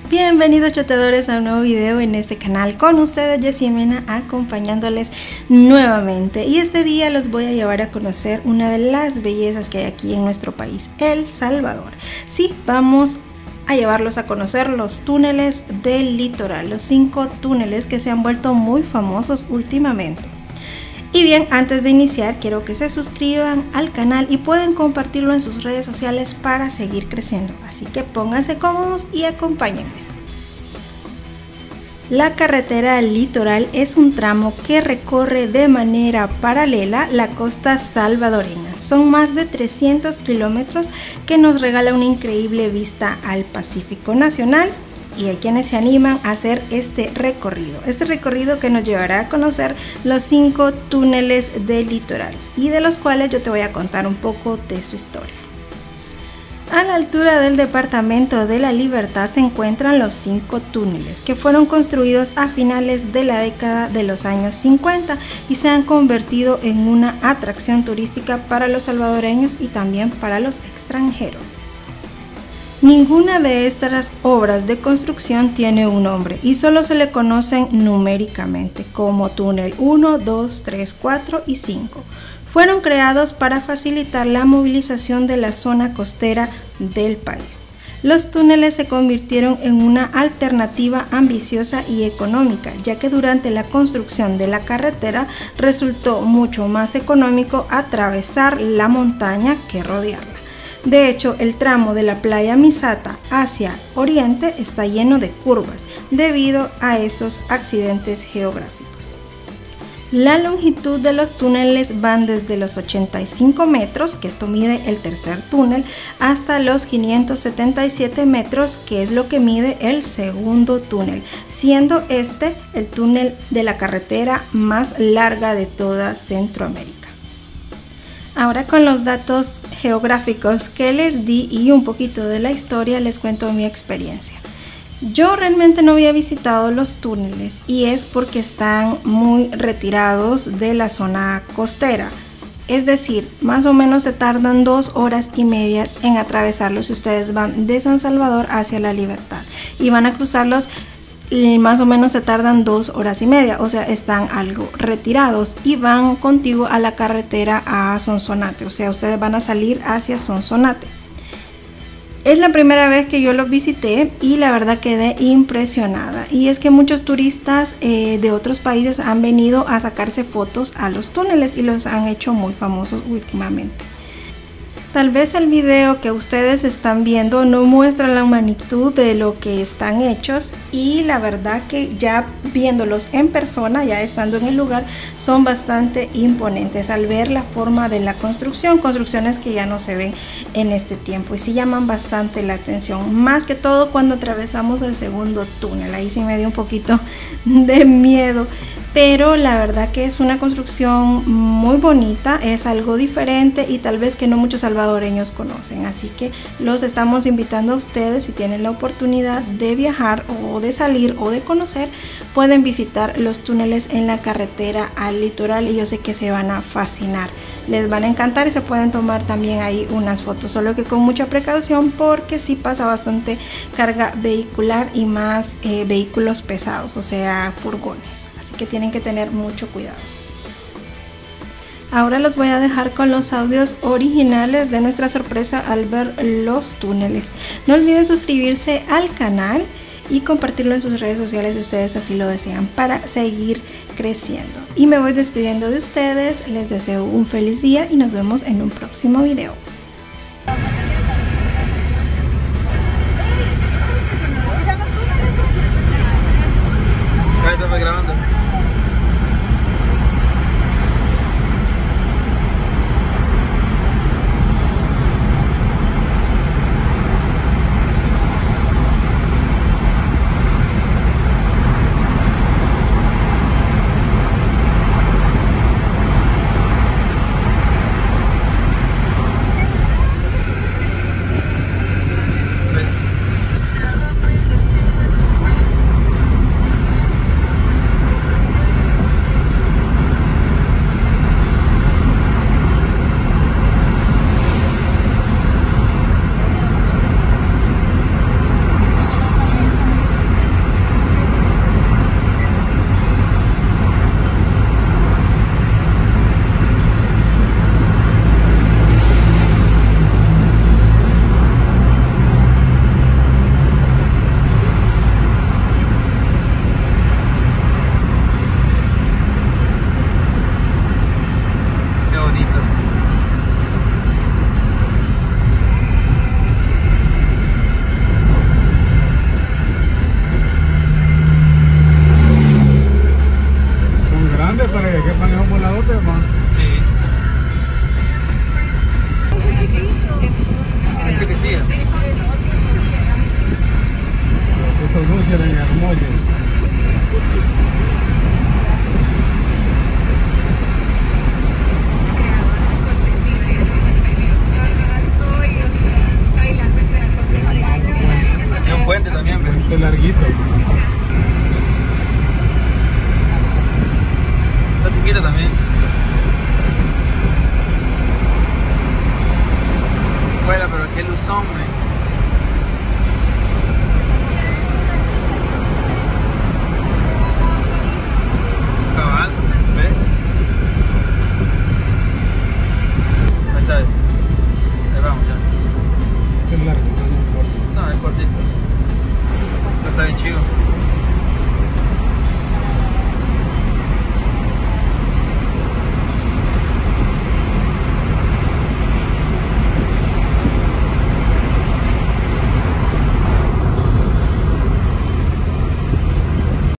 Bienvenidos choteadores a un nuevo video en este canal, con ustedes Jessie Mena acompañándoles nuevamente, y este día los voy a llevar a conocer una de las bellezas que hay aquí en nuestro país, El Salvador. Sí, vamos a llevarlos a conocer los túneles del litoral, los 5 túneles que se han vuelto muy famosos últimamente. Y bien, antes de iniciar quiero que se suscriban al canal y pueden compartirlo en sus redes sociales para seguir creciendo, así que pónganse cómodos y acompáñenme. La carretera litoral es un tramo que recorre de manera paralela la costa salvadoreña. Son más de 300 kilómetros que nos regala una increíble vista al Pacífico Nacional. Y hay quienes se animan a hacer este recorrido que nos llevará a conocer los 5 túneles del litoral, y de los cuales yo te voy a contar un poco de su historia. A la altura del departamento de La Libertad se encuentran los 5 túneles que fueron construidos a finales de la década de los años 50 y se han convertido en una atracción turística para los salvadoreños y también para los extranjeros. Ninguna de estas obras de construcción tiene un nombre y solo se le conocen numéricamente como túnel 1, 2, 3, 4 y 5. Fueron creados para facilitar la movilización de la zona costera del país. Los túneles se convirtieron en una alternativa ambiciosa y económica, ya que durante la construcción de la carretera resultó mucho más económico atravesar la montaña que rodearla. De hecho, el tramo de la playa Misata hacia oriente está lleno de curvas debido a esos accidentes geográficos. La longitud de los túneles van desde los 85 metros, que esto mide el tercer túnel, hasta los 577 metros, que es lo que mide el segundo túnel, siendo este el túnel de la carretera más larga de toda Centroamérica. Ahora, con los datos geográficos que les di y un poquito de la historia, les cuento mi experiencia. Yo realmente no había visitado los túneles y es porque están muy retirados de la zona costera. Es decir, más o menos se tardan 2 horas y media en atravesarlos si ustedes van de San Salvador hacia La Libertad y van a cruzarlos. Y más o menos se tardan 2 horas y media, o sea, están algo retirados y van contigo a la carretera a Sonsonate, o sea, ustedes van a salir hacia Sonsonate. Es la primera vez que yo los visité y la verdad quedé impresionada, y es que muchos turistas de otros países han venido a sacarse fotos a los túneles y los han hecho muy famosos últimamente. Tal vez el video que ustedes están viendo no muestra la magnitud de lo que están hechos, y la verdad que ya viéndolos en persona, ya estando en el lugar, son bastante imponentes al ver la forma de la construcción, construcciones que ya no se ven en este tiempo y sí llaman bastante la atención, más que todo cuando atravesamos el segundo túnel. Ahí sí me dio un poquito de miedo, pero la verdad que es una construcción muy bonita, es algo diferente y tal vez que no muchos salvadoreños conocen, así que los estamos invitando a ustedes, si tienen la oportunidad de viajar o de salir o de conocer, pueden visitar los túneles en la carretera al litoral y yo sé que se van a fascinar, les van a encantar y se pueden tomar también ahí unas fotos, solo que con mucha precaución porque sí pasa bastante carga vehicular y más vehículos pesados, o sea, furgones. Así que tienen que tener mucho cuidado. Ahora los voy a dejar con los audios originales de nuestra sorpresa al ver los túneles. No olviden suscribirse al canal y compartirlo en sus redes sociales si ustedes así lo desean para seguir creciendo. Y me voy despidiendo de ustedes, les deseo un feliz día y nos vemos en un próximo video. Grabando. siempre. Este larguito. Está chiquito también. Bueno, pero qué luzón,